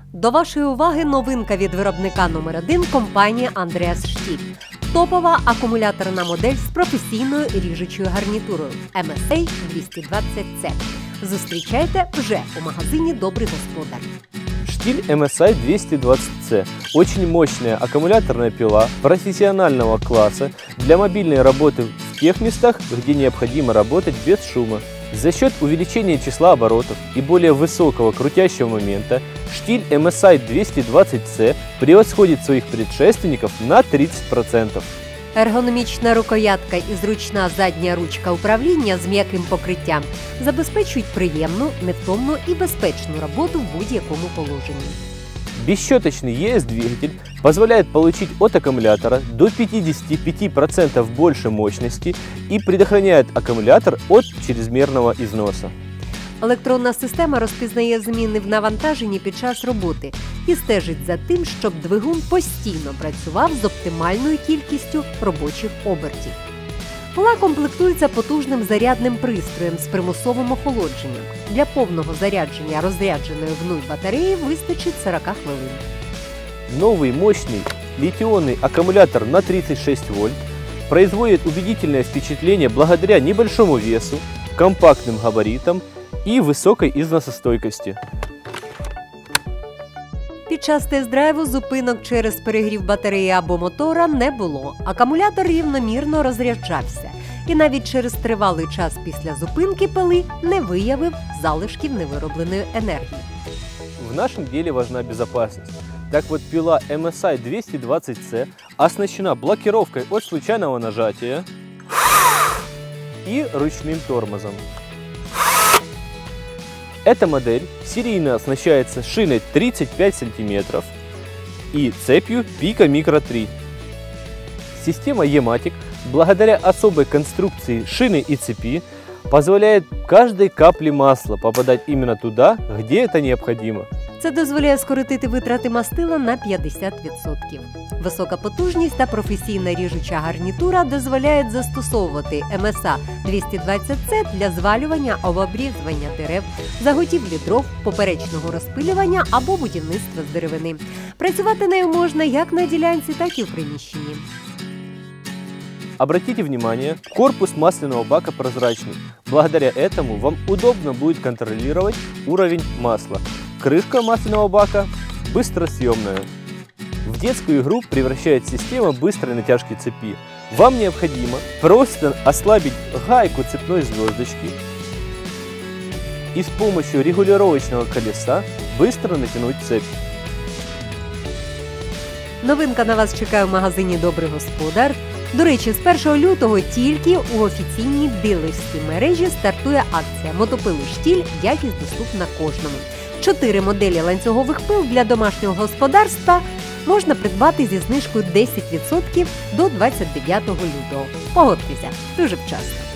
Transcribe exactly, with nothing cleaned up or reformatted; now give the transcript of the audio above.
До вашої уваги новинка від виробника номер один компанії Андреас Штіль. Топова акумуляторна модель з професійною ріжучою гарнітурою ем ес ей двісті двадцять це. Зустрічайте вже у магазині «Добрий господар». Штиль эм эс ай двести двадцать це – очень мощная аккумуляторная пила профессионального класса для мобильной работы в тех местах, где необходимо работать без шума. За счет увеличения числа оборотов и более высокого крутящего момента штиль эм эс ай двести двадцать це превосходит своих предшественников на тридцать процентов. Ергономічна рукоятка і зручна задня ручка управління з м'яким покриттям забезпечують приємну, невтомну і безпечну роботу в будь-якому положенні. Бесщеточный и эс двигатель позволяет получить от аккумулятора до пятидесяти пяти процентов больше мощности и предохраняет аккумулятор от чрезмерного износа. Електронна система розпізнає зміни в навантаженні під час роботи і стежить за тим, щоб двигун постійно працював з оптимальною кількістю робочих обертів. Пила комплектується потужним зарядним пристроєм з примусовим охолодженням. Для повного зарядження розрядженої в нуль батареї вистачить сорок хвилин. Новый мощный литионный аккумулятор на тридцать шесть вольт производит убедительное впечатление благодаря небольшому весу, компактным габаритам и высокой износостойкости. Під час тест-драйву зупинок через перегрів батареї або мотора не було. Акумулятор рівномірно розряджався. І навіть через тривалий час після зупинки пили не виявив залишків невиробленої енергії. В нашем деле важна безопасность. Так вот, пила эм эс ай двести двадцать це оснащена блокировкой от случайного нажатия и ручным тормозом. Эта модель серийно оснащается шиной тридцать пять сантиметров и цепью Pico Micro три. Система E-Matic, благодаря особой конструкции шины и цепи, позволяет каждой капле масла попадать именно туда, где это необходимо. Це дозволяє скоротити витрати мастила на п'ятдесят відсотків. Висока потужність та професійна ріжуча гарнітура дозволяють застосовувати ем ес ей двісті двадцять це для звалювання або обрізування дерев, заготівлі дров, поперечного розпилювання або будівництва з деревини. Працювати нею можна як на ділянці, так і в приміщенні. Обратите внимание, корпус масляного бака прозрачный. Благодаря этому вам удобно будет контролировать уровень масла. Крышка масляного бака быстросъемная. В детскую игру превращает система быстрой натяжки цепи. Вам необходимо просто ослабить гайку цепной звездочки и с помощью регулировочного колеса быстро натянуть цепь. Новинка на вас чекає в магазині «Добрий господар». До речі, з першого лютого тільки у офіційній дилерській мережі стартує акція «Мотопили Штіль. Якість доступна кожному». Чотири моделі ланцюгових пил для домашнього господарства можна придбати зі знижкою десять відсотків до двадцять дев'ятого лютого. Погодьтеся, дуже вчасно.